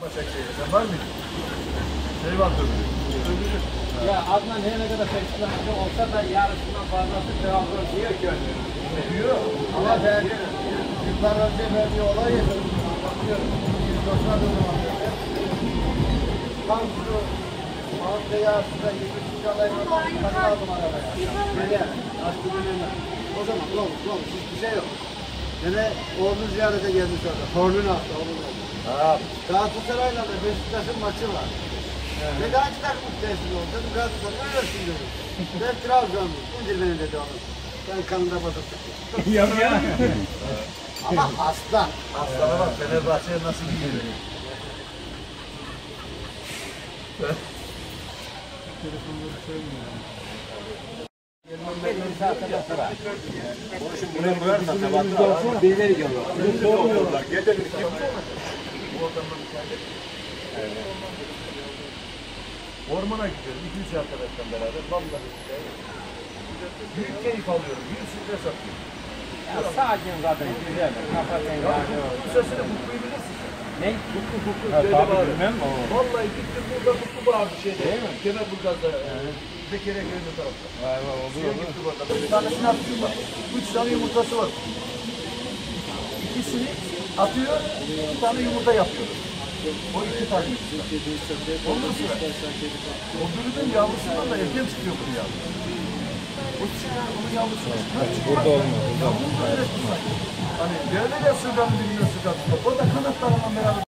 Başakşehir'de sen var mıydın? Şey var tabii. Ya Adnan her ne kadar seçilenci olsa da yarısından fazlası Trabzon diyor ki Diyor. Ama ben yıllar önce ben bir olay yaşadım. Bakıyorum. 190 zaman böyle. Tam şu Malatya Yağsı'da 23. alayına takıldım arabaya. Böyle açtı dönemi. O zaman olmuş. Hiçbir şey yok. Gene oğlunu ziyarete gelmiş orada. Torunun hasta, oğlun oldu. Galatasaray'la da Beşiktaş'ın maçı var. Evet. Dedi hangi takım teslim oldu? Dedim Galatasaray'la ölürsün dedi. Ben Trabzon'um. İndir beni dedi onu. Ben kanında basıp tuttum. Yok ya. Ama aslan. Aslan'a bak Fenerbahçe'ye nasıl gidiyor? Konuşun buraya koyarsan tabatta. Birileri geliyor. Sormuyorlar. Geceleri kim? Bu ortamda bir tane. Ormana gidiyorum. 2-3 arkadaşla beraber. Vallahi büyük keyif alıyorum. Büyük stres atıyorum. Ya sakin zaten güzel. Kapatın yani. Bu sesini Kutlu'yu bilirsin sen. Ne? Kutlu. Tabii bilmem o. Vallahi gittim burada Kutlu bağırdı şeyde. Değil mi? Kemerburgaz'da. Zekeriya köyünün tarafta. Vay vay Suya gitti burada. Bir tanesini atıyor bak. 3 tane yumurtası var. İkisini atıyor, bir tane yumurta yapıyor. O 2 tane. Ondan sonra o bürünün yavrusundan da erken çıkıyor bunun yavrusu. O çıkıyor, onun yavrusu çıkıyor. Burada olmaz. Yavrusu da öyle tutmak. Hani böyle de sırdan bilmiyor sırdan tutmak. O da kanatlarla beraber